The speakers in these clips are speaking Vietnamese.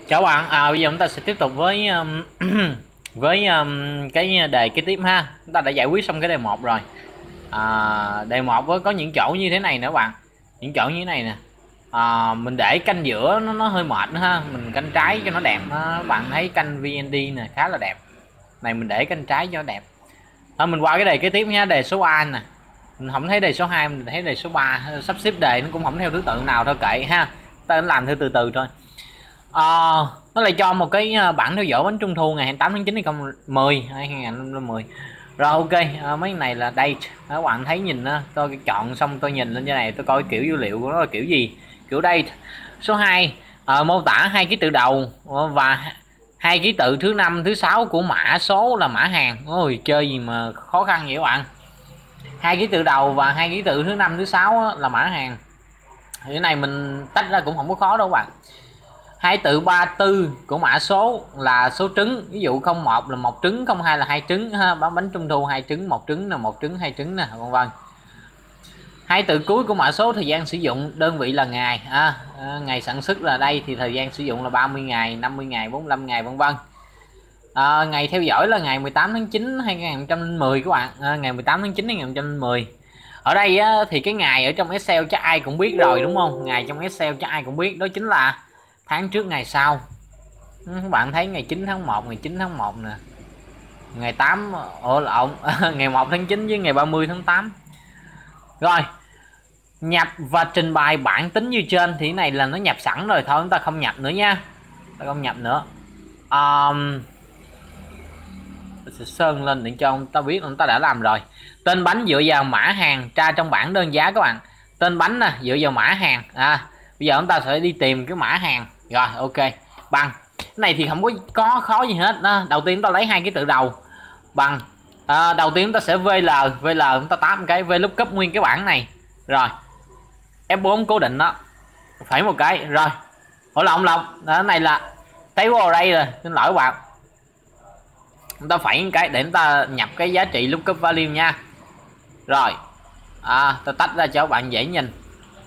Chào bạn, bây giờ chúng ta sẽ tiếp tục với với cái đề kế tiếp ha. Chúng ta đã giải quyết xong cái đề một rồi. Đề một có những chỗ như thế này nữa bạn, những chỗ như thế này nè. Mình để canh giữa nó hơi mệt nữa ha, mình canh trái cho nó đẹp. Bạn thấy canh VND nè khá là đẹp. Này mình để canh trái cho nó đẹp. Mình qua cái đề kế tiếp nha, đề số A nè. Mình không thấy đề số 2, mình thấy đề số 3. Sắp xếp đề nó cũng không theo thứ tự nào thôi, kệ ha. Ta làm theo từ từ thôi. Nó lại cho một cái bản theo dõi bánh trung thu ngày 28 tháng 9 2010 2010. Rồi ok, mấy này là date. Các bạn thấy nhìn tôi chọn xong tôi nhìn lên như này, tôi coi kiểu dữ liệu của nó là kiểu gì, kiểu date. Số 2 mô tả hai ký tự đầu và hai ký tự thứ năm thứ sáu của mã số là mã hàng. Ôi chơi gì mà khó khăn vậy các bạn. Hai ký tự đầu và hai ký tự thứ năm thứ sáu là mã hàng. Thì cái này mình tách ra cũng không có khó đâu các bạn. Hai tự 34 của mã số là số trứng, ví dụ 01 là một trứng, 02 là hai trứng ha, bánh trung thu hai trứng, một trứng là một trứng, hai trứng nè, vân vân. Hai từ cuối của mã số thời gian sử dụng, đơn vị là ngày, ngày sản xuất là đây thì thời gian sử dụng là 30 ngày, 50 ngày, 45 ngày, vân vân. Ngày theo dõi là ngày 18 tháng 9 2010 các bạn, ngày 18 tháng 9 2010. Ở đây thì cái ngày ở trong Excel chắc ai cũng biết rồi đúng không? Ngày trong Excel chắc ai cũng biết, đó chính là tháng trước ngày sau. Các bạn thấy ngày 9 tháng 1, ngày 9 tháng 1 nè, ngày 8 lộn ngày 1 tháng 9 với ngày 30 tháng 8. Rồi nhập và trình bày bảng tính như trên, thì cái này là nó nhập sẵn rồi, thôi chúng ta không nhập nữa nha, ta không nhập nữa. Sẽ sơn lên để cho chúng ta biết chúng ta đã làm rồi. Tên bánh dựa vào mã hàng tra trong bảng đơn giá các bạn. Tên bánh nè dựa vào mã hàng. Bây giờ chúng ta sẽ đi tìm cái mã hàng. Rồi ok, bằng cái này thì không có khó gì hết đó. Đầu tiên chúng ta lấy hai cái tự đầu bằng đầu tiên chúng ta sẽ VL chúng ta tám cái VLOOKUP nguyên cái bảng này. Rồi F4 cố định đó, phải một cái. Rồi lộn cái này là table array rồi, xin lỗi các bạn. Chúng ta phải cái để chúng ta nhập cái giá trị lookup value nha. Rồi tôi tách ra cho các bạn dễ nhìn.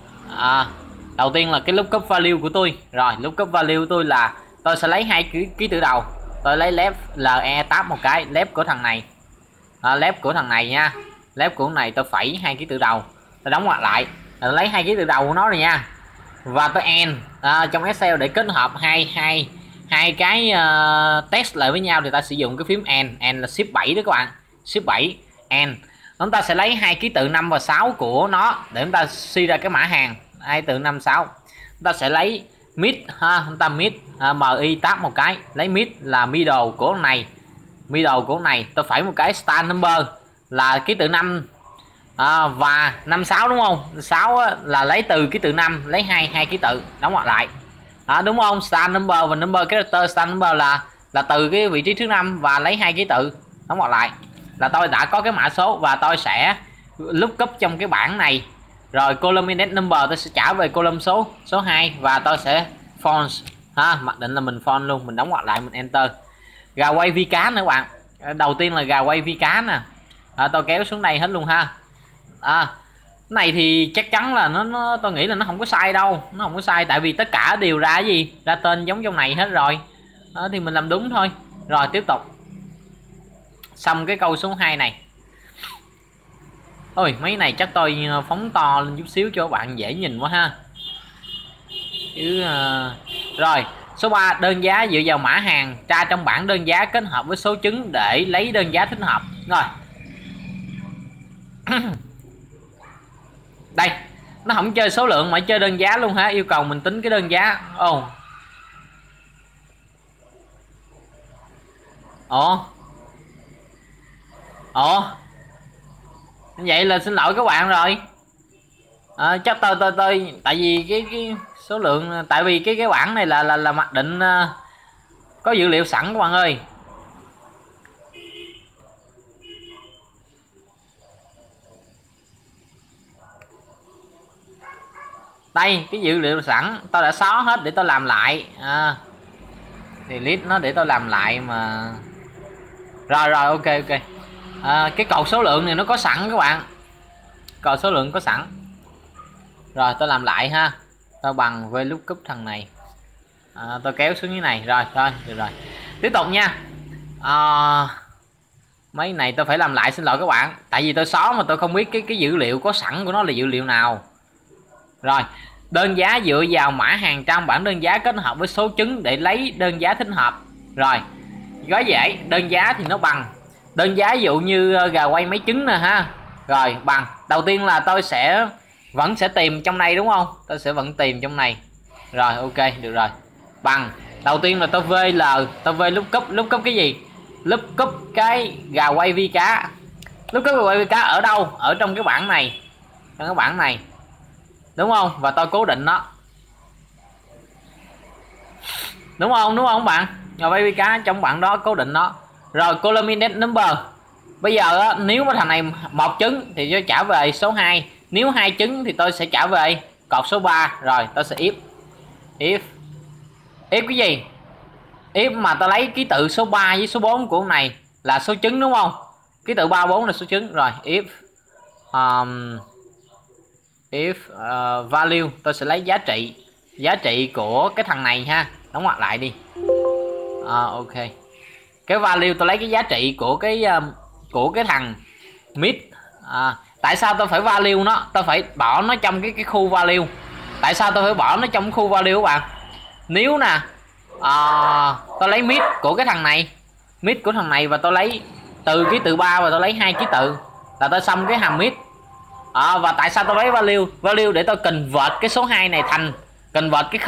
Đầu tiên là cái lookup value của tôi. Rồi lookup value của tôi là tôi sẽ lấy hai ký tự đầu, tôi lấy left le tab một cái, left của thằng này, left của thằng này nha, left của này tôi phẩy hai ký tự đầu, tôi đóng ngoặc lại, tôi lấy hai ký tự đầu của nó rồi nha, và tôi end trong Excel để kết hợp hai cái text lại với nhau thì ta sử dụng cái phím end là shift 7 đó các bạn, shift 7 end. Chúng ta sẽ lấy hai ký tự 5 và 6 của nó để chúng ta suy ra cái mã hàng hai từ 5 6. Chúng ta sẽ lấy mid ha, chúng ta mid mi tab một cái, lấy mid là middle của này, middle của này tôi phải một cái start number là ký tự 5 và 56 đúng không? 6 là lấy từ ký tự 5, lấy hai ký tự đóng ngoặc lại. Đúng không? Start number và number character, start number là từ cái vị trí thứ 5 và lấy hai ký tự đóng ngoặc lại, là tôi đã có cái mã số và tôi sẽ lookup trong cái bảng này. Rồi column index number tôi sẽ trả về column số 2 và tôi sẽ font mặc định là mình font luôn, mình đóng ngoặc lại, mình enter. Gà quay vi cá nữa bạn. Đầu tiên là gà quay vi cá nè. Tôi kéo xuống đây hết luôn ha. Cái này thì chắc chắn là nó tôi nghĩ là nó không có sai đâu, nó không có sai, tại vì tất cả đều ra cái gì, ra tên giống trong này hết rồi. Thì mình làm đúng thôi. Rồi tiếp tục. Xong cái câu số 2 này. Ôi mấy này chắc tôi phóng to lên chút xíu cho các bạn dễ nhìn quá ha. Rồi số 3 đơn giá dựa vào mã hàng tra trong bảng đơn giá kết hợp với số trứng để lấy đơn giá thích hợp. Rồi đây nó không chơi số lượng mà chơi đơn giá luôn hả, yêu cầu mình tính cái đơn giá. Vậy là xin lỗi các bạn rồi. Chắc tôi tại vì cái số lượng, tại vì cái bảng này là mặc định có dữ liệu sẵn các bạn ơi. Đây cái dữ liệu sẵn tôi đã xóa hết để tôi làm lại, delete nó để tôi làm lại mà. Rồi ok. Cái cột số lượng này nó có sẵn các bạn, cột số lượng có sẵn. Rồi tôi làm lại ha, tôi bằng VLOOKUP thằng này, Tôi kéo xuống như này rồi, thôi được rồi. Tiếp tục nha. Mấy này tôi phải làm lại, xin lỗi các bạn, tại vì tôi xóa mà tôi không biết cái dữ liệu có sẵn của nó là dữ liệu nào. Rồi, đơn giá dựa vào mã hàng trong bảng đơn giá kết hợp với số trứng để lấy đơn giá thích hợp. Rồi, gói dễ, đơn giá thì nó bằng đơn giá, ví dụ như gà quay mấy trứng nè ha. Rồi, bằng, đầu tiên là tôi vẫn sẽ tìm trong này đúng không? Tôi sẽ vẫn tìm trong này. Rồi, ok, được rồi. Bằng, đầu tiên là tôi VL, tôi V lookup cái gì? Lookup cái gà quay vi cá. Lookup gà quay vi cá ở đâu? Ở trong cái bảng này. Trong cái bảng này. Đúng không? Và tôi cố định nó. Đúng không? Đúng không bạn? Gà quay vi cá trong bảng đó cố định nó. Rồi, column number. Bây giờ á, nếu mà thằng này một trứng thì tôi trả về số 2, nếu 2 trứng thì tôi sẽ trả về cột số 3. Rồi tôi sẽ if cái gì? If mà tôi lấy ký tự số 3 với số 4 của con này là số trứng đúng không? Ký tự 3 4 là số trứng. Rồi if value, tôi sẽ lấy giá trị của cái thằng này ha, đóng ngoặc lại đi. Ok, cái value tôi lấy cái giá trị của cái thằng mid. Tại sao tôi phải value nó? Tôi phải bỏ nó trong cái khu value. Tại sao tôi phải bỏ nó trong khu value các bạn? Nếu nè tôi lấy mid của cái thằng này, mid của thằng này, và tôi lấy từ ký tự 3 và tôi lấy 2 ký tự là tôi xong cái hàm mid. Và tại sao tôi lấy value để tôi convert cái số 2 này thành convert cái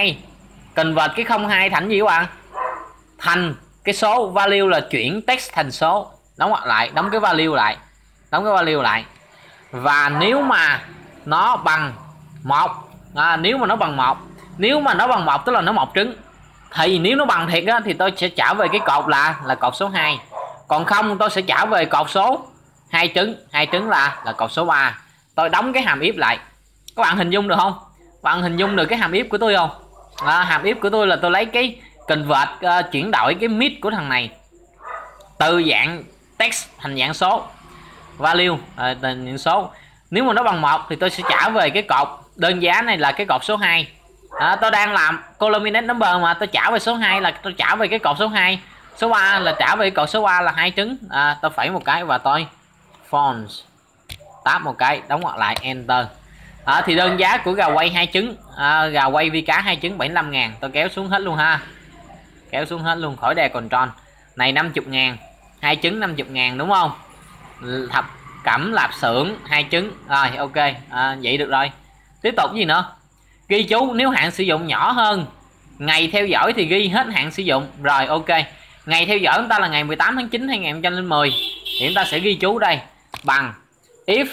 02 thành gì các bạn? Thành cái số value, là chuyển text thành số, đóng ngoặc lại, đóng cái value lại. Và nếu mà nó bằng 1, nếu mà nó bằng 1 tức là nó một trứng, thì nếu nó bằng thiệt á thì tôi sẽ trả về cái cột là cột số 2. Còn không tôi sẽ trả về cột số 2 trứng là cột số 3. Tôi đóng cái hàm if lại. Các bạn hình dung được không? Bạn hình dung được cái hàm if của tôi không? Hàm if của tôi là tôi lấy cái convert, chuyển đổi cái mid của thằng này từ dạng text thành dạng số, value thành dạng số. Nếu mà nó bằng 1 thì tôi sẽ trả về cái cột đơn giá này là cái cột số 2. Tôi đang làm column number mà, tôi trả về số 2 là tôi trả về cái cột số 2, số 3 là trả về cột số 3 là 2 trứng. Tôi phẩy một cái và tôi fonts, tab một cái, đóng ngoặc lại, enter. Thì đơn giá của gà quay 2 trứng, gà quay vi cá 2 trứng 75.000. Tôi kéo xuống hết luôn ha, kéo xuống hết luôn khỏi đè control. Này 50.000, 2 trứng 50.000 đúng không? Thập cẩm lạp xưởng 2 trứng. Rồi ok, vậy được rồi. Tiếp tục gì nữa? Ghi chú, nếu hạn sử dụng nhỏ hơn ngày theo dõi thì ghi hết hạn sử dụng. Rồi ok, ngày theo dõi chúng ta là ngày 18 tháng 9 2010 thì chúng ta sẽ ghi chú đây bằng if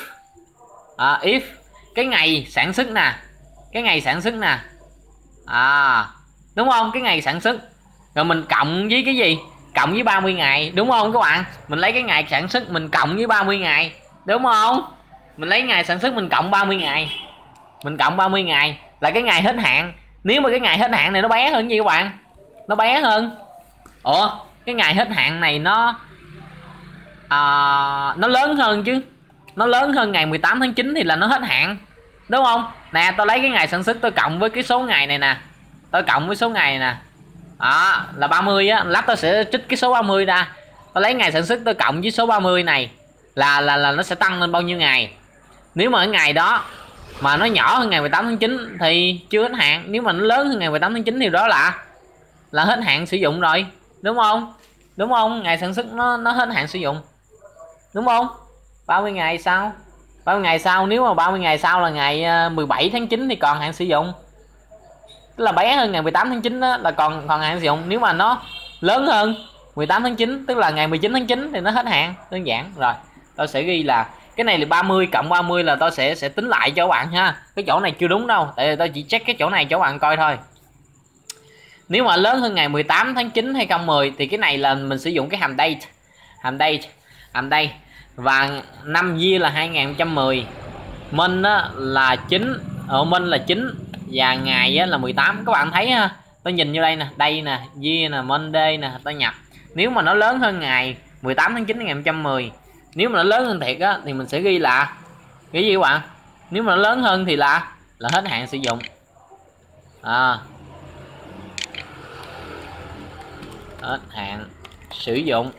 cái ngày sản xuất nè, đúng không? Cái ngày sản xuất rồi mình cộng với cái gì? Cộng với 30 ngày đúng không các bạn? Mình lấy cái ngày sản xuất mình cộng với 30 ngày đúng không? Mình lấy ngày sản xuất mình cộng 30 ngày, là cái ngày hết hạn. Nếu mà cái ngày hết hạn này nó bé hơn gì các bạn? Nó bé hơn, cái ngày hết hạn này nó lớn hơn chứ, nó lớn hơn ngày 18 tháng 9 thì là nó hết hạn đúng không? Nè, tôi lấy cái ngày sản xuất tôi cộng với cái số ngày này nè, là 30 á, lát tôi sẽ trích cái số 30 ra. Tôi lấy ngày sản xuất tôi cộng với số 30 này là nó sẽ tăng lên bao nhiêu ngày. Nếu mà cái ngày đó mà nó nhỏ hơn ngày 18 tháng 9 thì chưa hết hạn, nếu mà nó lớn hơn ngày 18 tháng 9 thì đó là hết hạn sử dụng rồi, đúng không? Đúng không? Ngày sản xuất nó hết hạn sử dụng, đúng không? 30 ngày sau, nếu mà 30 ngày sau là ngày 17 tháng 9 thì còn hạn sử dụng, tức là bé hơn ngày 18 tháng 9 đó, là còn hạn sử dụng. Nếu mà nó lớn hơn 18 tháng 9 tức là ngày 19 tháng 9 thì nó hết hạn, đơn giản. Rồi tôi sẽ ghi là cái này là 30 cộng 30 là tôi sẽ tính lại cho các bạn ha. Cái chỗ này chưa đúng đâu, tại vì tôi chỉ check cái chỗ này cho các bạn coi thôi. Nếu mà lớn hơn ngày 18 tháng 9 2010 thì cái này là mình sử dụng cái hàm date và năm year là 2010, minh là 9, minh là 9 và ngày là 18. Các bạn thấy ha, tôi nhìn như đây nè, year nè, Monday nè, tôi nhập. Nếu mà nó lớn hơn ngày 18 tháng 9 2010, nếu mà nó lớn hơn thiệt á thì mình sẽ ghi là cái gì các bạn? Nếu mà nó lớn hơn thì là hết hạn sử dụng. Hết hạn sử dụng.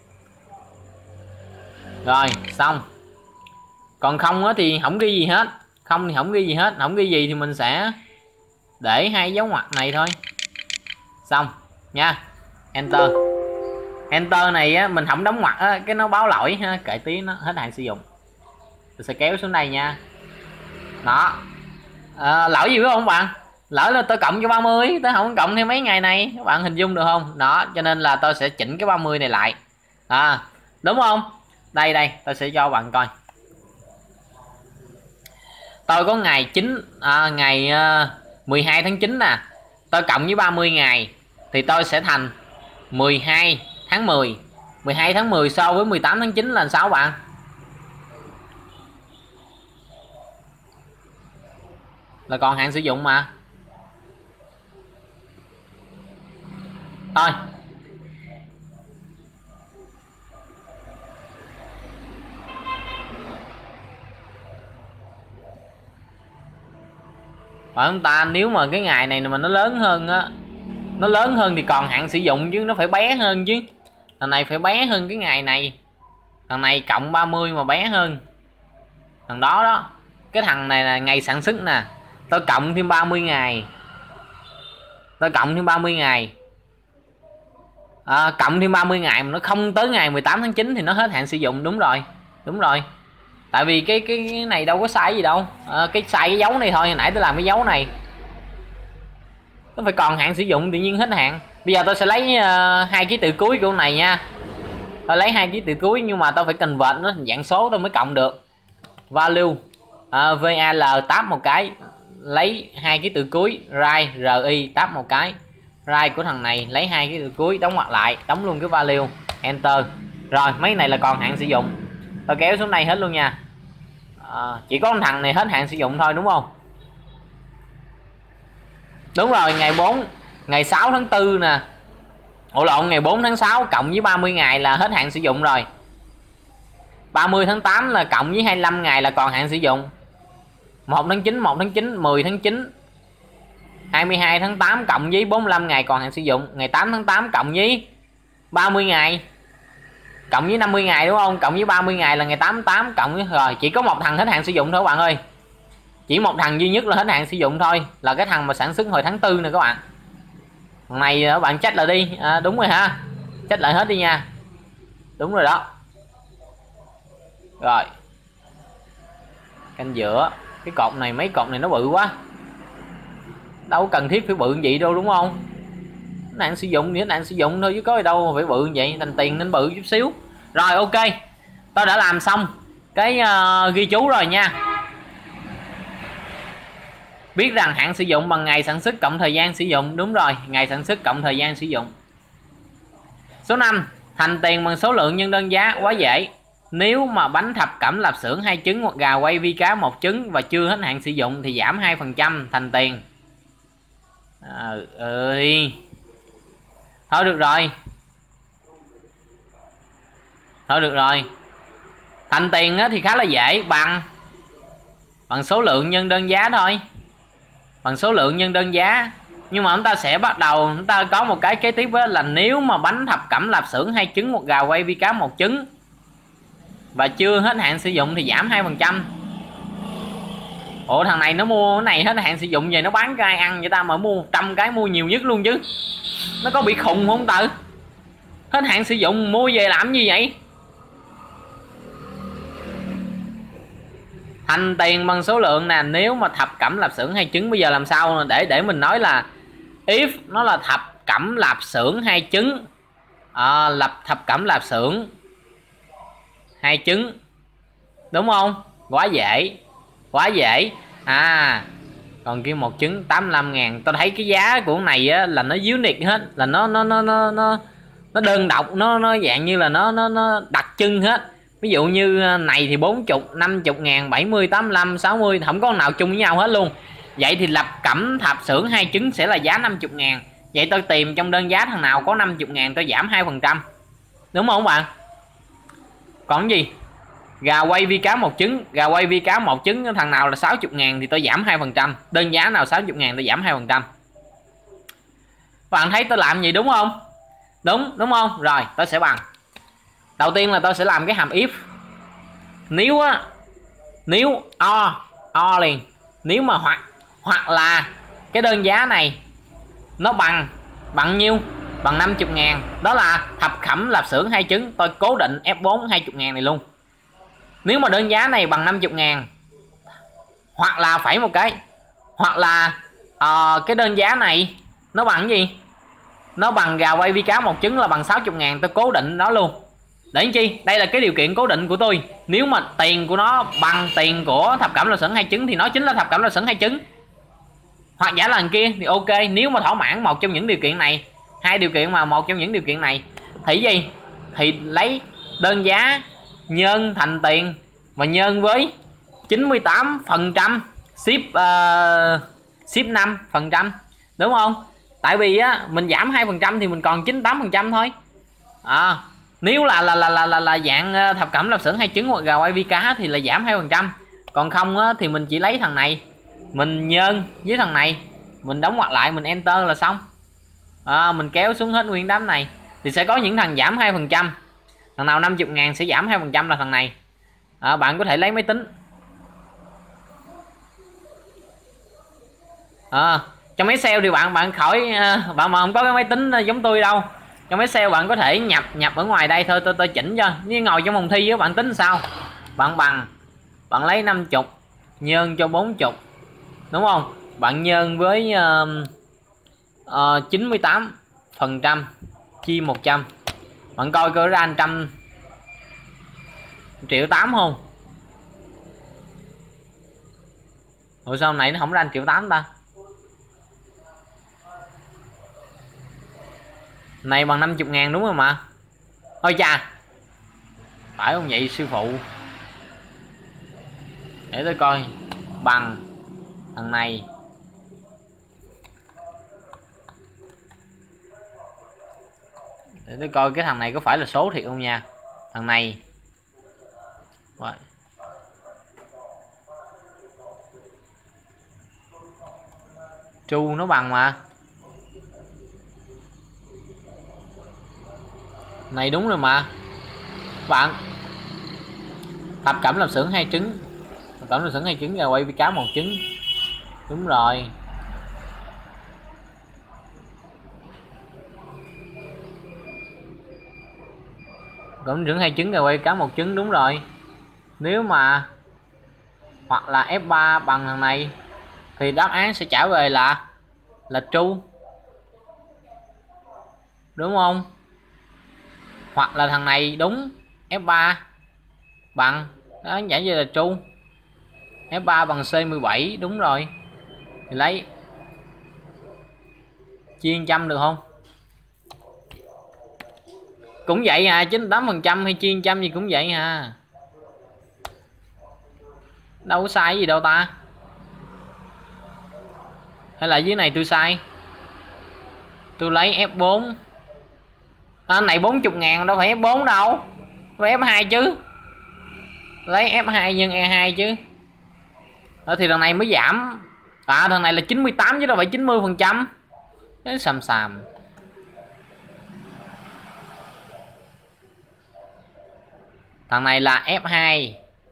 Rồi xong. Còn không á thì không ghi gì hết. Không thì không ghi gì hết. Không ghi gì thì mình sẽ để hai dấu ngoặc này thôi. Xong nha. Enter. Enter này á, mình không đóng ngoặc á, cái nó báo lỗi ha, kệ tí nó hết hạn sử dụng. Tôi sẽ kéo xuống đây nha. Đó. Lỗi gì biết không bạn? Lỗi là tôi cộng cho 30, tôi không cộng thêm mấy ngày này, các bạn hình dung được không? Đó, cho nên là tôi sẽ chỉnh cái 30 này lại. Đúng không? Đây tôi sẽ cho bạn coi. Tôi có ngày 12 tháng 9 nè. Tôi cộng với 30 ngày thì tôi sẽ thành 12 tháng 10. 12 tháng 10 so với 18 tháng 9 là sao bạn? Là còn hạn sử dụng mà. Thôi. Phải không ta? Nếu mà cái ngày này mà nó lớn hơn á, nó lớn hơn thì còn hạn sử dụng chứ, nó phải bé hơn chứ. Thằng này phải bé hơn cái ngày này. Thằng này cộng 30 mà bé hơn thằng đó đó. Cái thằng này là ngày sản xuất nè. Tôi cộng thêm 30 ngày. Tôi cộng thêm 30 ngày. Cộng thêm 30 ngày mà nó không tới ngày 18 tháng 9 thì nó hết hạn sử dụng. Đúng rồi. Đúng rồi. Tại vì cái này đâu có sai gì đâu. Cái sai cái dấu này thôi. Hồi nãy tôi làm cái dấu này. Nó phải còn hạn sử dụng, tự nhiên hết hạn. Bây giờ tôi sẽ lấy hai ký tự cuối của con này nha. Tôi lấy hai ký tự cuối nhưng mà tôi phải convert nó thành dạng số tôi mới cộng được. Value val tab một cái, lấy hai ký tự cuối right ri tab một cái, right của thằng này lấy hai ký tự cuối đóng ngoặc lại, đóng luôn cái value, enter. Rồi mấy này là còn hạn sử dụng. Tôi kéo xuống đây hết luôn nha. Chỉ có thằng này hết hạn sử dụng thôi đúng không? Đúng rồi, ngày 6 tháng 4 nè. Ngày 4 tháng 6 cộng với 30 ngày là hết hạn sử dụng rồi. 30 tháng 8 là cộng với 25 ngày là còn hạn sử dụng. 1 tháng 9, 1 tháng 9, 10 tháng 9. 22 tháng 8 cộng với 45 ngày còn hạn sử dụng. Ngày 8 tháng 8 cộng với 30 ngày. Cộng với 50 ngày đúng không? Cộng với 30 ngày là ngày 8 tháng 8 cộng với... Rồi, chỉ có một thằng hết hạn sử dụng thôi các bạn ơi. Chỉ một thằng duy nhất là hết hạn sử dụng thôi. Là cái thằng mà sản xuất hồi tháng 4 nè các bạn. Thằng này các bạn check lại đi. Đúng rồi ha. Check lại hết đi nha. Đúng rồi đó. Rồi. Canh giữa. Cái cột này, mấy cột này nó bự quá. Đâu cần thiết phải bự như vậy đâu đúng không? Nạn sử dụng thì nạn sử dụng thôi chứ có gì đâu phải bự như vậy. Thành tiền nên bự chút xíu. Rồi ok. Tôi đã làm xong cái ghi chú rồi nha. Biết rằng hạn sử dụng bằng ngày sản xuất cộng thời gian sử dụng. Đúng rồi, ngày sản xuất cộng thời gian sử dụng. Số 5. Thành tiền bằng số lượng nhân đơn giá. Quá dễ. Nếu mà bánh thập cẩm lạp xưởng 2 trứng hoặc gà quay vi cá 1 trứng và chưa hết hạn sử dụng thì giảm 2% thành tiền. Thôi được rồi. Thôi được rồi. Thành tiền thì khá là dễ, bằng số lượng nhân đơn giá thôi. Bằng số lượng nhân đơn giá. Nhưng mà chúng ta sẽ bắt đầu, chúng ta có một cái kế tiếp là nếu mà bánh thập cẩm lạp xưởng 2 trứng hoặc gà quay vi cá 1 trứng và chưa hết hạn sử dụng thì giảm 2%. Ủa thằng này nó mua cái này hết hạn sử dụng về nó bán cho ai ăn vậy ta, mà mua 100 cái mua nhiều nhất luôn chứ. Nó có bị khùng không tự? Hết hạn sử dụng mua về làm gì vậy? Thành tiền bằng số lượng nè, nếu mà thập cẩm lạp xưởng 2 trứng, bây giờ làm sao để mình nói là if nó là thập cẩm lạp xưởng 2 trứng. Thập cẩm lạp xưởng 2 trứng. Đúng không? Quá dễ. Quá dễ. Còn kia 1 trứng 85.000. Tôi thấy cái giá của này á là nó unique hết, là nó đơn độc, nó dạng như là nó đặc trưng hết. Ví dụ như này thì 40, 50.000, 70, 85, 60, không có nào chung với nhau hết luôn. Vậy thì lập cẩm thập xưởng 2 trứng sẽ là giá 50.000. Vậy tôi tìm trong đơn giá thằng nào có 50.000 tôi giảm 2%. Đúng không bạn? Còn gì? Gà quay vi cá 1 trứng, gà quay vi cá 1 trứng thằng nào là 60.000 thì tôi giảm 2%. Đơn giá nào 60.000 tôi giảm 2%. Bạn thấy tôi làm gì đúng không? đúng không? Rồi tôi sẽ bằng, đầu tiên là tôi sẽ làm cái hàm if. Nếu á, nếu o liền, nếu mà hoặc là cái đơn giá này nó bằng nhiêu, bằng 50.000, đó là thập khẩm lạp xưởng 2 trứng, tôi cố định F4 20.000 này luôn. Nếu mà đơn giá này bằng 50.000, hoặc là phẩy một cái, hoặc là cái đơn giá này nó bằng gì, nó bằng gà quay vi cá 1 trứng là bằng 60.000, tôi cố định đó luôn. Để làm chi? Đây là cái điều kiện cố định của tôi. Nếu mà tiền của nó bằng tiền của thập cẩm lạp xưởng 2 trứng thì nó chính là thập cẩm lạp xưởng 2 trứng. Hoặc giả lần kia thì ok, nếu mà thỏa mãn một trong những điều kiện này, hai điều kiện mà một trong những điều kiện này thì gì? Thì lấy đơn giá nhân thành tiền và nhân với 98% ship 5%, đúng không? Tại vì á mình giảm 2% thì mình còn 98% thôi. Nếu là dạng thập cẩm lạp xưởng 2 trứng hoặc gà quay vi cá thì là giảm 2%. Còn không á, thì mình chỉ lấy thằng này mình nhân với thằng này, mình đóng ngoặc lại, mình enter là xong. Mình kéo xuống hết nguyên đám này thì sẽ có những thằng giảm 2%. Thằng nào 50.000 sẽ giảm 2% là thằng này. Bạn có thể lấy máy tính. Trong máy sale thì bạn khỏi bạn mà không có cái máy tính giống tôi đâu. Trong máy sale bạn có thể nhập ở ngoài đây thôi, tôi chỉnh cho. Như ngồi trong phòng thi á, bạn tính sao? Bạn lấy 50 nhân cho 40, đúng không? Bạn nhân với 98% chia 100, bạn coi coi ra 100 triệu 8 không? Ủa sao này nó không ra 1 triệu 8 ta? Này bằng 50.000 đúng không mà? Ôi chà, phải không vậy sư phụ? Để tôi coi. Bằng thằng này để tôi coi cái thằng này có phải là số thiệt không nha. Thằng này rồi. True nó bằng mà. Này đúng rồi mà bạn. Thập cẩm lạp xưởng 2 trứng, thập cẩm lạp xưởng 2 trứng gà quay vi cá 1 trứng, đúng rồi. Cẩm xưởng 2 trứng gà quay cá 1 trứng, đúng rồi. Nếu mà hoặc là F3 bằng thằng này thì đáp án sẽ trả về là true, đúng không? Hoặc là thằng này đúng, F3 bằng đó, giải như là true. F3 bằng C17, đúng rồi. Thì lấy chia 100 được không? Cũng vậy à, 98% hay chia 100 gì cũng vậy à. Đâu có sai gì đâu ta. Hay là dưới này tôi sai. Tôi lấy F4. Này 40.000 đâu phải F4 đâu, phải F2 chứ. Lấy F2 nhân E2 chứ. Thì thằng này mới giảm. Thằng này là 98 chứ đâu phải 90%. Cái xàm. Thằng này là F2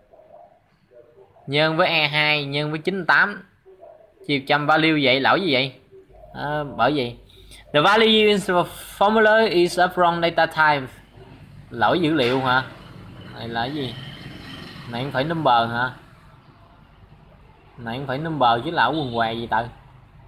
nhân với E2 nhân với 98 chia 100 value vậy, lỗi gì vậy? Bởi vì the value in the formula is a wrong data type. Lỗi dữ liệu hả? Này là cái gì? Này không phải number hả? Này không phải number chứ lão quần què gì tự.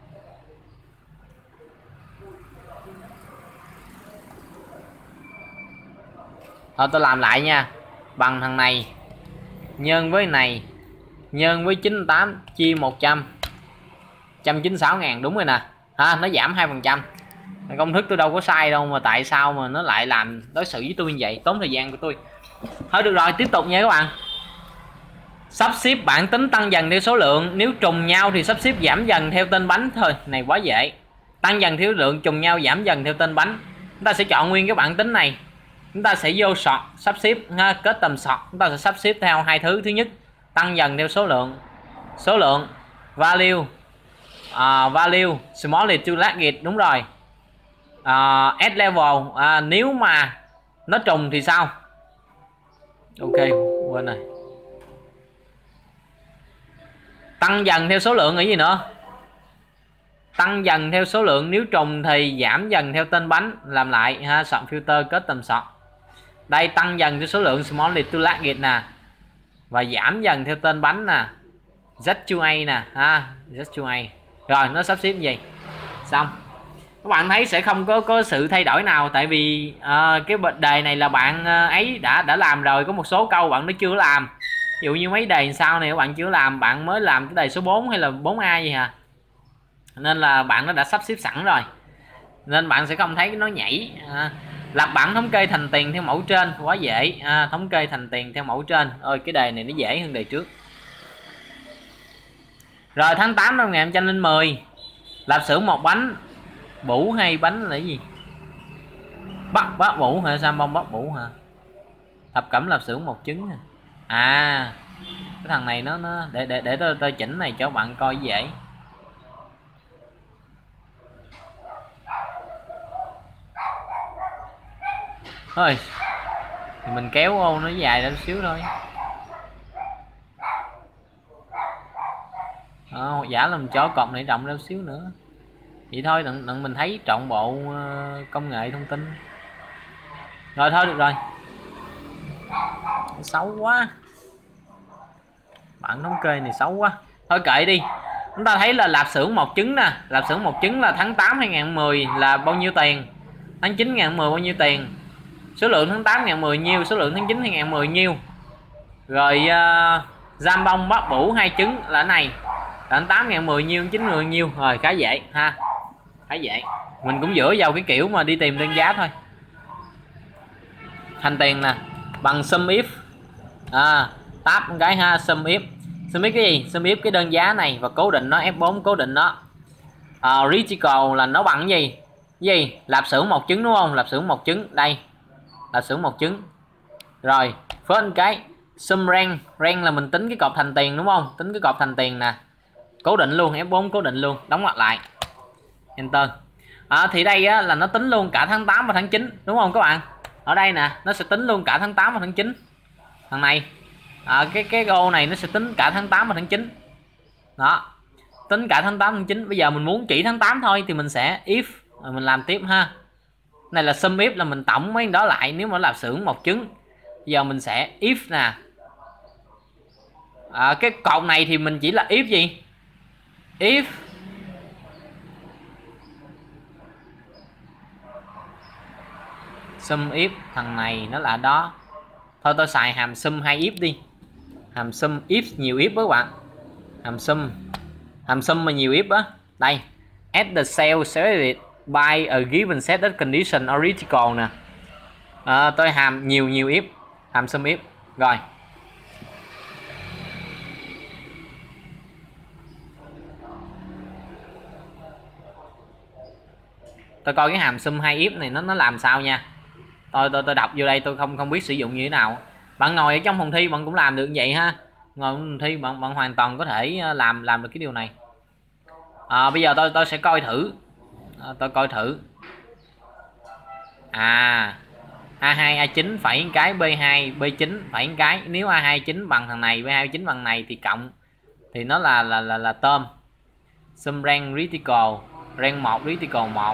Thôi tôi làm lại nha. Bằng thằng này nhân với này nhân với 98 chia 100 196.000, đúng rồi nè. Nó giảm 2%. Công thức tôi đâu có sai đâu mà tại sao mà nó lại làm đối xử với tôi như vậy, tốn thời gian của tôi. Thôi được rồi, tiếp tục nha các bạn. Sắp xếp bảng tính tăng dần theo số lượng, nếu trùng nhau thì sắp xếp giảm dần theo tên bánh thôi. Này quá dễ. Tăng dần theo lượng, trùng nhau giảm dần theo tên bánh. Chúng ta sẽ chọn nguyên cái bảng tính này. Chúng ta sẽ vô sort sắp xếp kết tầm sort. Chúng ta sẽ sắp xếp theo hai thứ. Thứ nhất, tăng dần theo số lượng value value small to large, đúng rồi. S level nếu mà nó trùng thì sao? Ok, quên rồi. Tăng dần theo số lượng là gì nữa? Tăng dần theo số lượng, nếu trùng thì giảm dần theo tên bánh. Làm lại ha, soạn filter kết tầm soạn. Đây, tăng dần theo số lượng small lead to large nè, và giảm dần theo tên bánh nè, Z2A nè ha, Z2A. Rồi nó sắp xếp như vậy. Xong. Các bạn thấy sẽ không có sự thay đổi nào, tại vì cái đề này là bạn ấy đã làm rồi, có một số câu bạn nó chưa làm. Ví dụ như mấy đề sau này các bạn chưa làm, bạn mới làm cái đề số 4 hay là 4A gì hả? Nên là bạn nó đã sắp xếp sẵn rồi, nên bạn sẽ không thấy nó nhảy. Lập bảng thống kê thành tiền theo mẫu trên, quá dễ. Thống kê thành tiền theo mẫu trên. Ôi cái đề này nó dễ hơn đề trước. Rồi tháng 8 năm 1910, lạp xưởng một bánh, bủ hay bánh là cái gì? Bát bủ hả? Sam bông bát bủ hả? Thập cẩm lạp xưởng một trứng. Cái thằng này nó để tôi chỉnh này cho bạn coi dễ. Thôi thì mình kéo ô nó dài ra xíu thôi. Giả làm chó cọp này rộng ra xíu nữa vậy thôi, đừng mình thấy trọn bộ công nghệ thông tin. Rồi thôi được rồi, xấu quá, bạn thống kê này xấu quá, thôi kệ đi. Chúng ta thấy là lạp xưởng một trứng nè, lạp xưởng một trứng là tháng 8 2010 là bao nhiêu tiền, tháng 9 2010 bao nhiêu tiền, số lượng tháng 8 2010 nhiêu, số lượng tháng 9 2010 nhiêu. Rồi giam bông bát bủ 2 trứng là này, tháng 8 2010 nhiêu, 9 10 nhiêu. Rồi khá dễ ha, khá dễ. Mình cũng dựa vào cái kiểu mà đi tìm đơn giá thôi. Thành tiền nè, bằng sum if, tab một cái ha, sum if. Sum if cái gì? Sum if cái đơn giá này và cố định nó, F4 cố định nó. Reticle là nó bằng cái gì? Lạp xưởng một trứng đúng không? Lạp xưởng một trứng, đây lạp xưởng một trứng. Rồi first cái sum rank, rank là mình tính cái cột thành tiền đúng không? Tính cái cột thành tiền nè, cố định luôn, F4 cố định luôn, đóng ngoặc lại, enter. Thì đây á, là nó tính luôn cả tháng 8 và tháng 9 đúng không các bạn? Ở đây nè nó sẽ tính luôn cả tháng 8 và tháng 9. Thằng này cái ô này nó sẽ tính cả tháng 8 và tháng 9 đó, tính cả tháng 8 tháng 9. Bây giờ mình muốn chỉ tháng 8 thôi thì mình sẽ if, mình làm tiếp ha. Này là sum if, là mình tổng mấy đó lại nếu mà lạp xưởng một trứng. Bây giờ mình sẽ if nè, cái cột này thì mình chỉ là if gì? If sum if thằng này nó là đó. Thôi tôi xài hàm sum 2 if đi, hàm sum if nhiều if các bạn, hàm sum mà nhiều if á. Đây at the cell selected by a given set of condition or reticle nè. Tôi hàm nhiều if, hàm sum if. Rồi tôi coi cái hàm sum 2 if này nó làm sao nha. Tôi đọc vô đây, tôi không biết sử dụng như thế nào. Bạn ngồi ở trong phòng thi bạn cũng làm được như vậy ha, ngồi trong phòng thi bạn hoàn toàn có thể làm được cái điều này. Bây giờ tôi sẽ coi thử, tôi coi thử. A2 A9 phải cái, B2 B9 phải cái. Nếu A29 bằng thằng này, B29 bằng này thì cộng thì nó là tôm. Sum rank reticle, rank 1 reticle 1.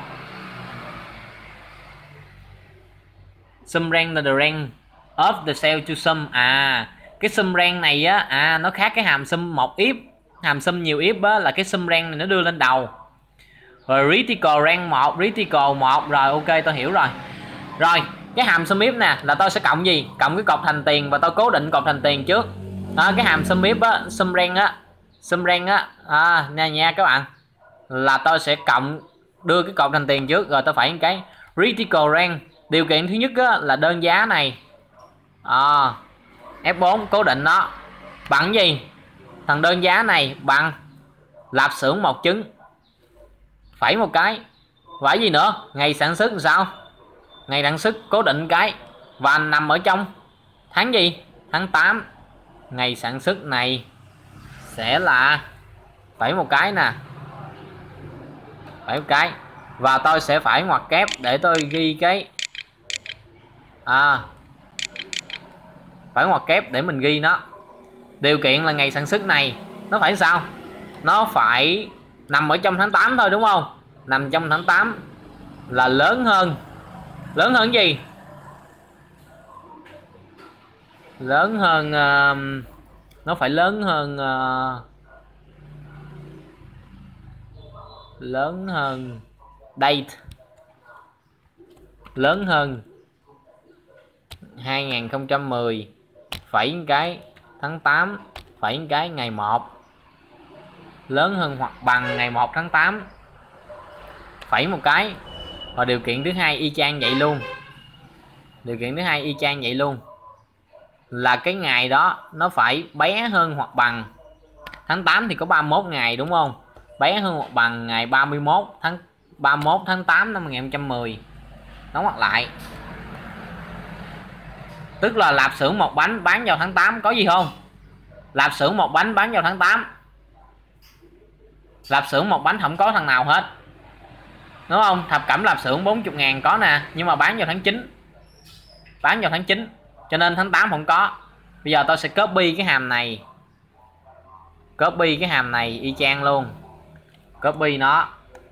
Sum rank là the rank of the cell to sum. Cái sum rank này á, nó khác cái hàm sum một if. Hàm sum nhiều if á, là cái sum rank này nó đưa lên đầu. Rồi reticle rank 1, reticle 1. Rồi ok, tôi hiểu rồi. Rồi cái hàm sum if nè là tôi sẽ cộng gì? Cộng cái cột thành tiền và tôi cố định cột thành tiền trước. Cái hàm sum if á, sum rank á, nha các bạn, là tôi sẽ cộng, đưa cái cột thành tiền trước rồi tôi phải cái reticle rank. Điều kiện thứ nhất á, là đơn giá này F4 cố định nó bằng gì? Thằng đơn giá này bằng lạp xưởng một trứng phẩy một cái, phải gì nữa? Ngày sản xuất làm sao? Ngày sản xuất cố định cái và nằm ở trong tháng gì? Tháng 8. Ngày sản xuất này sẽ là phẩy một cái nè, phẩy một cái. và tôi sẽ phải ngoặc kép để tôi ghi cái phải ngoặc kép để mình ghi nó. Điều kiện là ngày sản xuất này nó phải sao, nó phải nằm ở trong tháng 8 thôi, đúng không? Nằm trong tháng 8 là lớn hơn gì, lớn hơn nó phải lớn hơn date, lớn hơn 2010 phẩy cái tháng 8 phẩy cái ngày 1, lớn hơn hoặc bằng ngày 1 tháng 8 phẩy một cái. Và điều kiện thứ hai y chang vậy luôn, điều kiện thứ hai y chang vậy luôn, là cái ngày đó nó phải bé hơn hoặc bằng tháng 8 thì có 31 ngày, đúng không? Bé hơn hoặc bằng ngày 31 tháng 8 năm 2010. Đóng ngoặc lại. Tức là lạp xưởng một bánh bán vào tháng 8 có gì không? Lạp xưởng một bánh bán vào tháng 8. Lạp xưởng một bánh không có thằng nào hết, đúng không? Thập cẩm lạp xưởng 40.000 có nè, nhưng mà bán vào tháng 9. Bán vào tháng 9 cho nên tháng 8 không có. Bây giờ tôi sẽ copy cái hàm này. Copy cái hàm này y chang luôn. Copy nó.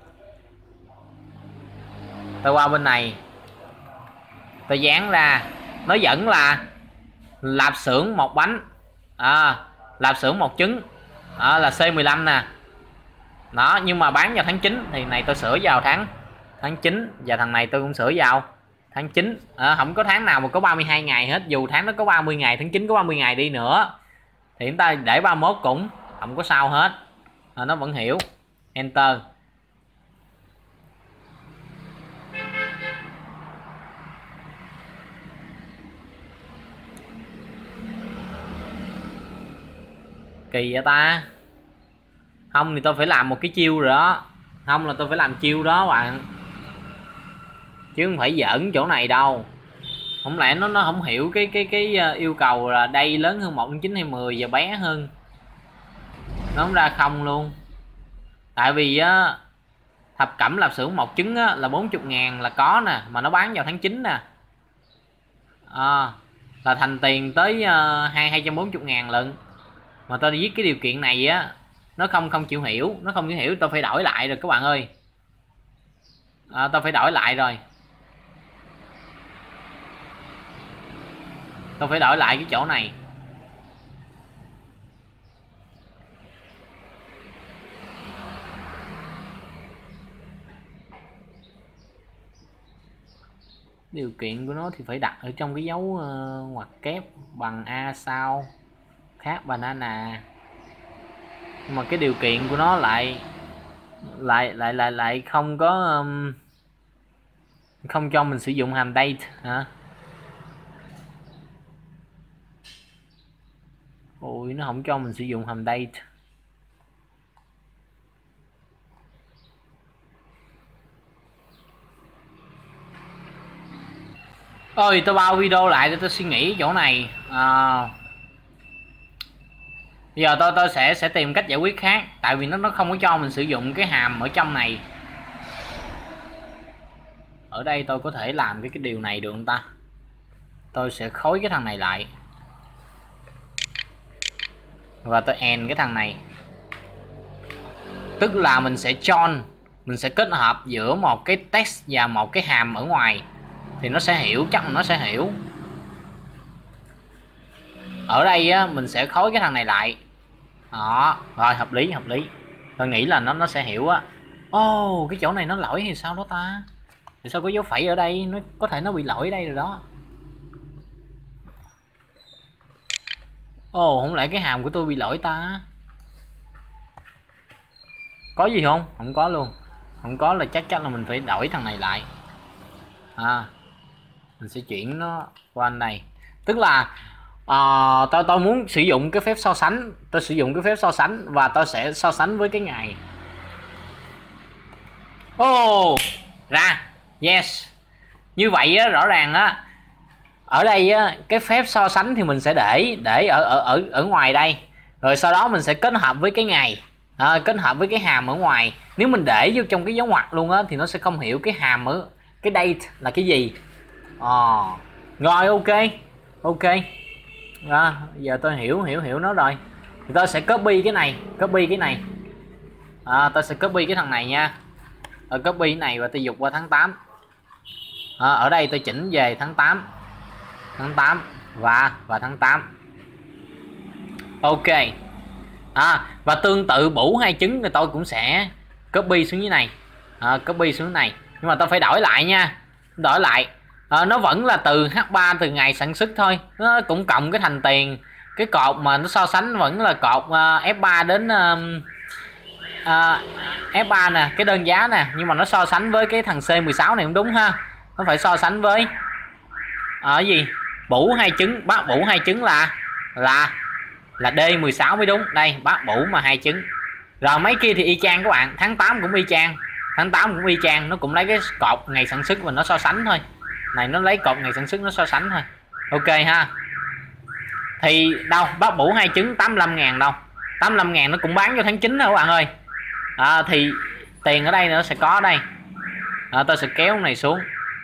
Tôi qua bên này. Tôi dán ra. Nó vẫn là lạp xưởng một bánh, lạp xưởng một trứng, là C15 nè. Đó, nhưng mà bán vào tháng 9 thì này tôi sửa vào tháng 9, và thằng này tôi cũng sửa vào tháng 9. Không có tháng nào mà có 32 ngày hết, dù tháng nó có 30 ngày, tháng 9 có 30 ngày đi nữa thì chúng ta để 31 cũng không có sao hết, nó vẫn hiểu. Enter. Kỳ vậy ta. Không thì tôi phải làm một cái chiêu rồi đó. Không là tôi phải làm chiêu đó bạn, chứ không phải giỡn chỗ này đâu. Không lẽ nó không hiểu cái yêu cầu là đây lớn hơn 1/9 hay 10 và bé hơn, nó không ra không luôn. Tại vì á, thập cẩm lạp xưởng một trứng á, là 40.000 là có nè, mà nó bán vào tháng 9 nè, là thành tiền tới 240.000 lận. Mà tôi viết cái điều kiện này á, nó không chịu hiểu, nó không chịu hiểu. Tôi phải đổi lại rồi các bạn ơi, tôi phải đổi lại rồi. Tôi phải đổi lại cái chỗ này. Điều kiện của nó thì phải đặt ở trong cái dấu ngoặc kép bằng A sao khác banana. Nhưng mà cái điều kiện của nó lại không có không cho mình sử dụng hàm date hả? Ôi, nó không cho mình sử dụng hàm date. Ôi, tôi bao video lại để tôi suy nghĩ chỗ này. Bây giờ tôi sẽ tìm cách giải quyết khác. Tại vì nó không có cho mình sử dụng cái hàm ở trong này. Ở đây tôi có thể làm cái điều này được không ta? Tôi sẽ khối cái thằng này lại, và tôi end cái thằng này. Tức là mình sẽ join, mình sẽ kết hợp giữa một cái text và một cái hàm ở ngoài, thì nó sẽ hiểu, chắc là nó sẽ hiểu. Ở đây á, mình sẽ khối cái thằng này lại. Đó, rồi hợp lý. Tôi nghĩ là nó sẽ hiểu á. Cái chỗ này nó lỗi thì sao đó ta? Thì sao có dấu phẩy ở đây? Nó có thể nó bị lỗi ở đây rồi đó. Không lẽ cái hàm của tôi bị lỗi ta? Có gì không? Không có luôn. Không có là chắc chắn là mình phải đổi thằng này lại. Mình sẽ chuyển nó qua anh này. Tức là tôi muốn sử dụng cái phép so sánh. Tôi sử dụng cái phép so sánh và tôi sẽ so sánh với cái ngày. Ra. Yes. Như vậy á, rõ ràng á, ở đây á, cái phép so sánh thì mình sẽ để ở ngoài đây. Rồi sau đó mình sẽ kết hợp với cái ngày, kết hợp với cái hàm ở ngoài. Nếu mình để vô trong cái dấu ngoặc luôn á thì nó sẽ không hiểu cái hàm ở cái date là cái gì. Rồi ok. Ok. Giờ tôi hiểu nó rồi. Thì tôi sẽ copy cái này, tôi sẽ copy cái thằng này nha. Tôi copy cái này và tôi dục qua tháng 8. Ở đây tôi chỉnh về tháng 8 và tháng 8. Ok. Và tương tự Bủ hai trứng thì tôi cũng sẽ copy xuống dưới này. Copy xuống này, nhưng mà tôi phải đổi lại nha. Đổi lại. Nó vẫn là từ H3 từ ngày sản xuất thôi, nó cũng cộng cái thành tiền. Cái cột mà nó so sánh vẫn là cột F3 đến F3 nè, cái đơn giá nè, nhưng mà nó so sánh với cái thằng C16 này cũng đúng ha. Nó phải so sánh với gì? Bủ hai trứng, bác Bủ hai trứng là D16 mới đúng. Đây, bác Bủ mà hai trứng. Rồi mấy kia thì y chang các bạn, tháng 8 cũng y chang. Nó cũng lấy cái cột ngày sản xuất và nó so sánh thôi. Này nó lấy cột ngày sản xuất nó so sánh thôi. Ok ha. Thì đâu, bác Bủ hai trứng 85.000 đâu. 85.000 nó cũng bán cho tháng 9 thôi các bạn ơi. Thì tiền ở đây nó sẽ có ở đây. Tôi sẽ kéo này xuống.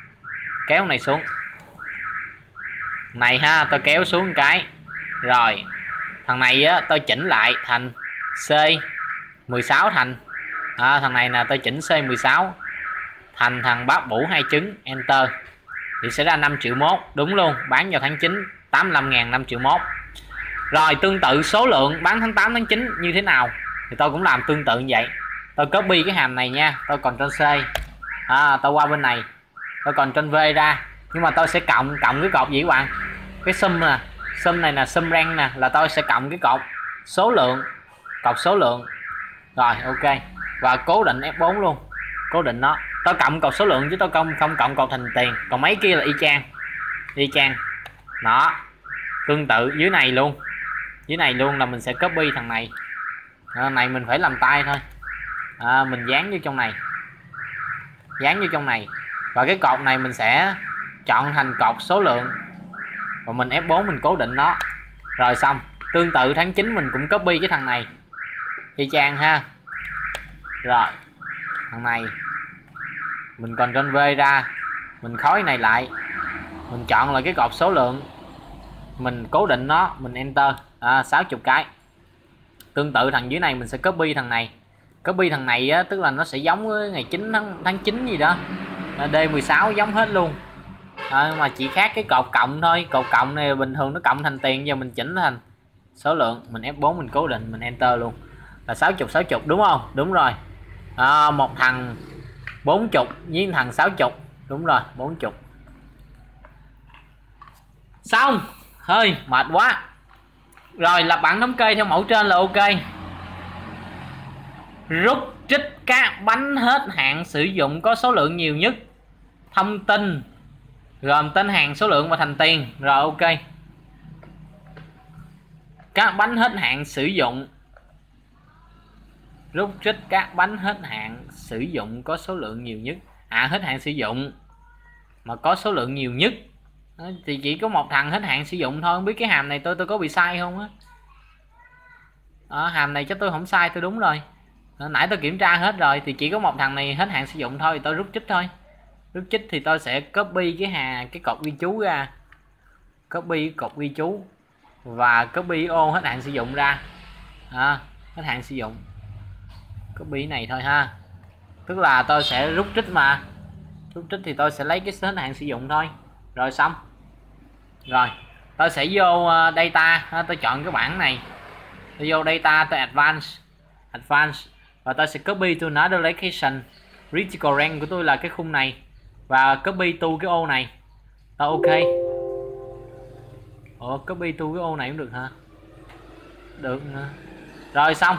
Này ha, tôi kéo xuống một cái. Rồi thằng này á tôi chỉnh lại thành C16 thành thằng này là tôi chỉnh C16 thành thằng bác Bủ hai trứng, enter thì sẽ ra 5 triệu mốt. Đúng luôn, bán vào tháng 9 85.000, 5 triệu mốt. Rồi tương tự số lượng bán tháng 8 tháng 9 như thế nào thì tôi cũng làm tương tự như vậy. Tôi copy cái hàm này nha, tôi Ctrl C, tôi qua bên này, tôi Ctrl V ra, nhưng mà tôi sẽ cộng cái cột gì các bạn? Cái sum nè, sum này là sum rank nè, là tôi sẽ cộng cái cột số lượng, rồi ok, và cố định F4 luôn, cố định nó. Tôi cộng cột số lượng chứ tôi không cộng cột thành tiền. Còn mấy kia là y chang đó. Tương tự dưới này luôn là mình sẽ copy thằng này. Này mình phải làm tay thôi. Mình dán vô trong này, và cái cột này mình sẽ chọn thành cột số lượng và mình F4 mình cố định nó. Rồi xong. Tương tự tháng 9 mình cũng copy cái thằng này y chang ha. Rồi thằng này mình còn Ctrl V ra, mình khói này lại, mình chọn là cái cột số lượng, mình cố định nó, mình enter 60 cái. Tương tự thằng dưới này mình sẽ copy thằng này á, tức là nó sẽ giống với ngày 9 tháng 9 gì đó, D16 giống hết luôn. Mà chỉ khác cái cột cộng thôi. Cột cộng này bình thường nó cộng thành tiền, giờ mình chỉnh thành số lượng, mình F4 mình cố định, mình enter luôn là 60 đúng không? Đúng rồi. Một thằng 40 với thằng 60. Đúng rồi, 40. Xong. Hơi mệt quá. Rồi lập bảng thống kê theo mẫu trên là ok. Rút trích các bánh hết hạn sử dụng có số lượng nhiều nhất. Thông tin gồm tên hàng, số lượng và thành tiền. Rồi ok. Các bánh hết hạn sử dụng. Rút trích các bánh hết hạn sử dụng có số lượng nhiều nhất. Hết hạn sử dụng mà có số lượng nhiều nhất thì chỉ có một thằng hết hạn sử dụng thôi. Không biết cái hàm này tôi có bị sai không á? Hàm này chắc tôi không sai, tôi đúng rồi. Nãy tôi kiểm tra hết rồi, thì chỉ có một thằng này hết hạn sử dụng thôi, thì tôi rút trích thôi. Rút trích thì tôi sẽ copy cái cột ghi chú ra, copy cột ghi chú và copy ô hết hạn sử dụng ra. Hết hạn sử dụng, copy này thôi ha. Tức là tôi sẽ rút trích mà. Rút trích thì tôi sẽ lấy cái hết hạn sử dụng thôi. Rồi xong. Rồi tôi sẽ vô data, tôi chọn cái bảng này, tôi vô data, tôi advance và tôi sẽ copy to another location. Critical rank của tôi là cái khung này và copy to cái ô này. Ok. Copy to cái ô này cũng được hả? Được nữa. Rồi xong.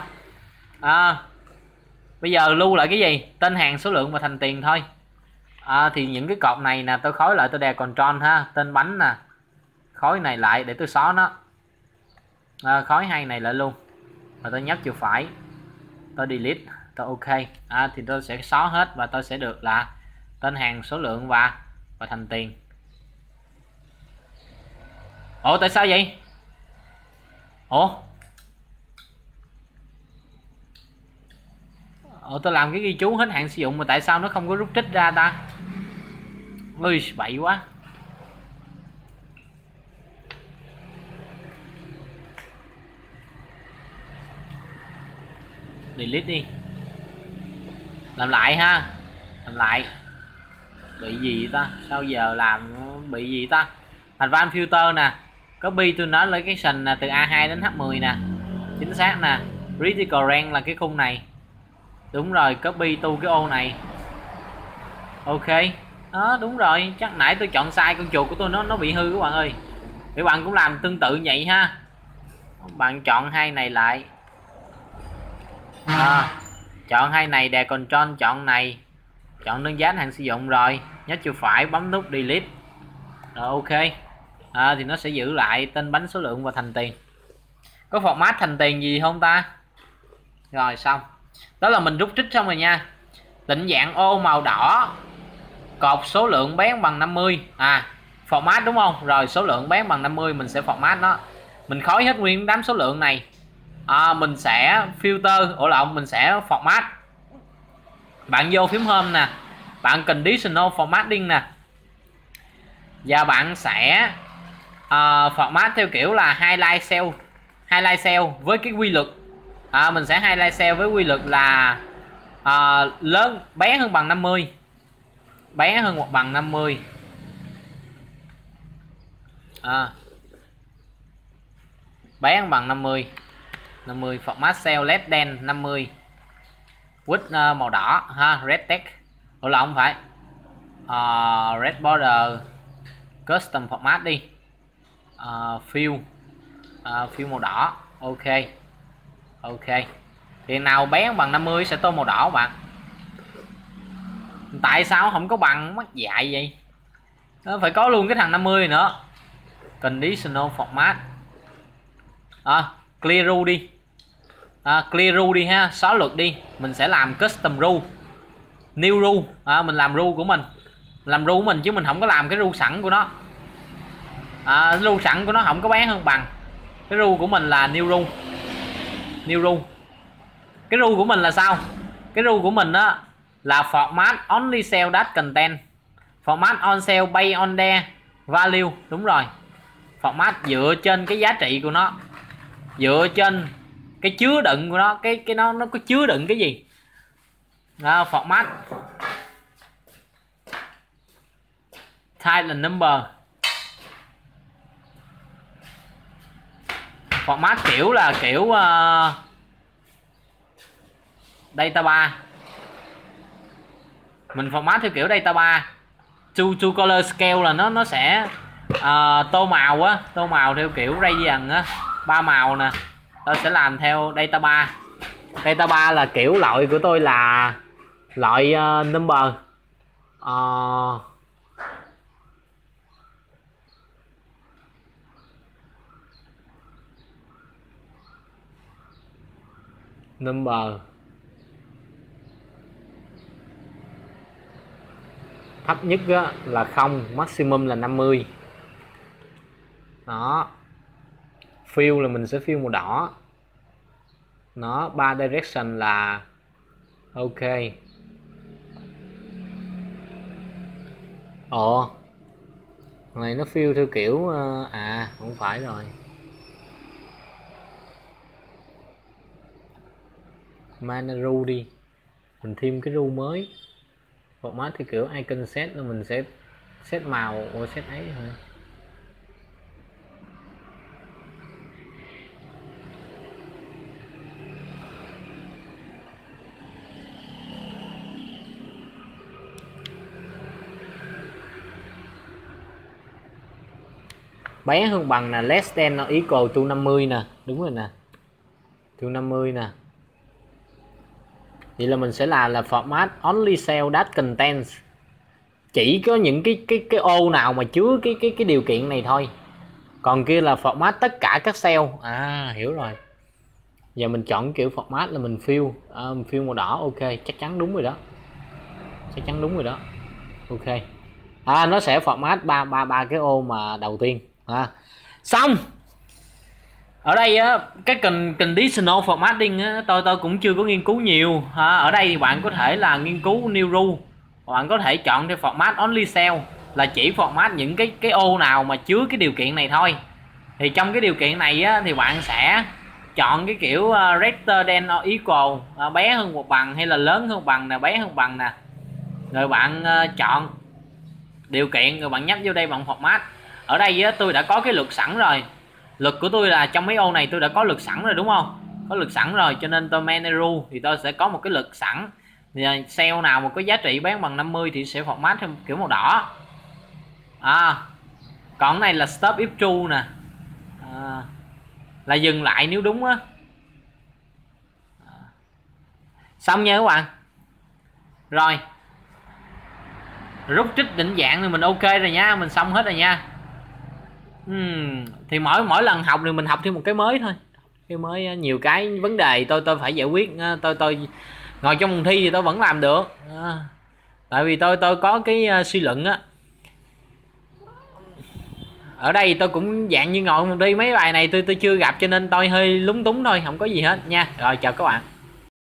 Bây giờ lưu lại cái gì? Tên hàng, số lượng và thành tiền thôi. Thì những cái cột này nè tôi khói lại, tôi đè Ctrl ha. Tên bánh nè, khói này lại để tôi xóa nó. Khói hai này lại luôn và tôi nhấp chuột phải, tôi delete, tôi ok. Thì tôi sẽ xóa hết và tôi sẽ được là tên hàng, số lượng và thành tiền. Tại sao vậy? tôi làm cái ghi chú hết hạn sử dụng mà tại sao nó không có rút trích ra ta? Ui bậy quá. Delete đi, làm lại ha, làm lại. Bị gì ta, sao giờ làm bị gì ta? Advanced filter nè, copy to nó location nè, từ A2 đến H10 nè, chính xác nè. Critical rank là cái khung này, đúng rồi, copy tu cái ô này. Ok đó, đúng rồi, chắc nãy tôi chọn sai, con chuột của tôi nó bị hư các bạn ơi. Các bạn cũng làm tương tự vậy ha, bạn chọn hai này lại, chọn hai này, đè control chọn này, chọn đơn giá hạn sử dụng, rồi nhấp chuột phải bấm nút delete, rồi ok. Thì nó sẽ giữ lại tên bánh, số lượng và thành tiền. Có format thành tiền gì không ta? Rồi xong, đó là mình rút trích xong rồi nha. Định dạng ô màu đỏ, cột số lượng bán bằng 50, format đúng không? Rồi số lượng bán bằng 50 mình sẽ format nó. Mình khói hết nguyên đám số lượng này, mình sẽ filter, mình sẽ format. Bạn vô phím home nè, bạn conditional formatting nè, và bạn sẽ format theo kiểu là highlight cell với cái quy luật. Mình sẽ highlight cell với quy luật là lớn bé hơn bằng 50, bé hơn hoặc bằng 50. Bé hơn bằng 50 format cell less than 50 with màu đỏ ha, red text. Không phải red border, custom format đi, fill màu đỏ. Ok thì nào bé bằng 50 sẽ tô màu đỏ bạn. Tại sao không có bằng, mắc dại vậy? Nó phải có luôn cái thằng 50 nữa. Conditional format, clear rule đi, clear rule đi ha, xóa luật đi. Mình sẽ làm custom rule, new rule, mình làm rule của mình, chứ mình không có làm cái rule sẵn của nó. Rule sẵn của nó không có bé hơn bằng. Cái rule của mình là new rule. Cái rule của mình là sao? Cái rule của mình đó là format only cell that content, format on cell based on their value. Đúng rồi, format dựa trên cái giá trị của nó, dựa trên cái chứa đựng của nó, cái nó có chứa đựng cái gì đó. Format type là number, format kiểu là kiểu data bar. Mình format theo kiểu data bar. To color scale là nó sẽ tô màu á, tô màu theo kiểu radian á, 3 màu nè. Tôi sẽ làm theo data bar. Data bar là kiểu loại của tôi là loại number, thấp nhất là 0, maximum là 50. Đó. Fill là mình sẽ fill màu đỏ. Nó 3 direction là ok. Này nó fill theo kiểu không phải rồi. Mana rule đi, mình thêm cái rule mới. Format theo kiểu icon set là mình sẽ set màu set ấy thôi. Bé hơn bằng là less than nó equal to 50 nè, đúng rồi nè, to 50 nè. Vậy là mình sẽ là format only cell that contains, chỉ có những cái ô nào mà chứa cái điều kiện này thôi, còn kia là format tất cả các cell. Hiểu rồi. Giờ mình chọn kiểu format là mình fill màu đỏ. Ok, chắc chắn đúng rồi đó, ok. Nó sẽ format ba cái ô mà đầu tiên. Xong. Ở đây á, cái conditional formatting á, tôi cũng chưa có nghiên cứu nhiều ha. Ở đây thì bạn có thể là nghiên cứu new rule, bạn có thể chọn theo format only cell, là chỉ format những cái ô nào mà chứa cái điều kiện này thôi. Thì trong cái điều kiện này á, thì bạn sẽ chọn cái kiểu greater than or equal, bé hơn hoặc bằng, hay là lớn hơn bằng nè, bé hơn bằng nè. Rồi bạn chọn điều kiện, rồi bạn nhấp vô đây bằng format. Ở đây á, tôi đã có cái luật sẵn rồi. Luật của tôi là trong mấy ô này tôi đã có luật sẵn rồi đúng không? Có luật sẵn rồi cho nên tôi main rule thì tôi sẽ có một cái luật sẵn. Thì cell nào mà có giá trị bán bằng 50 thì sẽ format theo kiểu màu đỏ. Còn cái này là stop if true nè. Là dừng lại nếu đúng á. Xong nha các bạn. Rồi. Rút trích định dạng thì mình ok rồi nha, mình xong hết rồi nha. Thì mỗi lần học thì mình học thêm một cái mới thôi, cái mới nhiều cái vấn đề tôi phải giải quyết. Tôi ngồi trong phòng thi thì tôi vẫn làm được, tại vì tôi có cái suy luận á. Ở đây tôi cũng dạng như ngồi phòng thi, mấy bài này tôi chưa gặp cho nên tôi hơi lúng túng thôi, không có gì hết nha. Rồi chào các bạn.